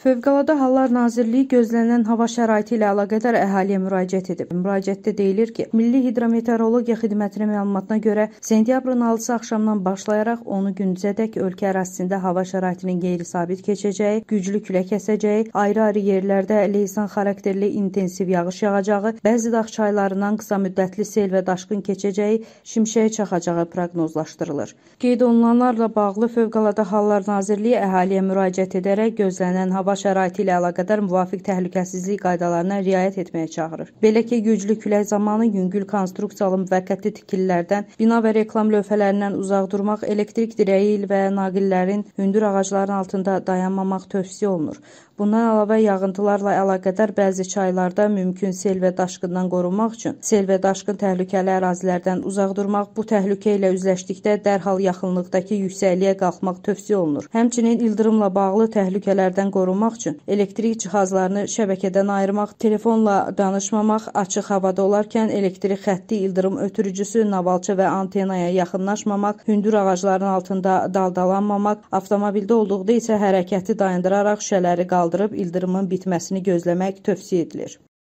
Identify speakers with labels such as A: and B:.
A: Fövqəladə Hallar Nazirliyi gözlənilən hava şəraiti ilə əlaqədar əhaliyə müraciət edib. Müraciətdə deyilir ki, Milli Hidrometeorologiya Xidmətinin məlumatına görə sentyabrın 6-sı axşamdan başlayaraq 10 gündüzədək ölkə ərazisində hava şəraitinin qeyri-sabit keçəcəyi, güclü külək əsəcəyi, ayrı-ayrı yerlərdə leysan xarakterli intensiv yağış yağacağı, bəzi dağ çaylarından qısa müddətli sel və daşqın keçəcəyi, şimşək çaxacağı proqnozlaşdırılır. Qeyd olunanlarla bağlı Fövqəladə Hallar Nazirliyi əhaliyə müraciət edərək gözlənilən hava şəraiti ilə əlaqədar müvafiq təhlükəsizlik qaydalarına riayət etməyə çağırır. Belə ki, güclü külək zamanı yüngül konstruksiyalı müvəqqəti tikililərdən, bina və reklam lövhələrindən uzaq durmaq, elektrik dirəyi və naqillərin, hündür ağacların altında dayanmamaq tövsiyə olunur. Bundan əlavə yağıntılarla əlaqədar bəzi çaylarda mümkün sel və daşqından qorunmaq üçün sel və daşqın təhlükəli ərazilərdən uzaq durmaq, bu təhlükə ilə üzləşdikdə dərhal yaxınlıqdakı yüksəkliyə qalxmaq tövsiyə olunur. Həmçinin ildırımla bağlı təhlükələrdən qorunmaq üçün elektrik cihazlarını şəbəkədən ayırmaq, telefonla danışmamaq, açıq havada olarkən elektrik xətti, ildırım ötürücüsü, navalça və antenaya yaxınlaşmamaq, hündür ağacların altında daldalanmamaq, avtomobildə olduqda isə hərəkəti dayandıraraq şüşələri qaldırıb ildırımın bitməsini gözləmək tövsiyə edilir.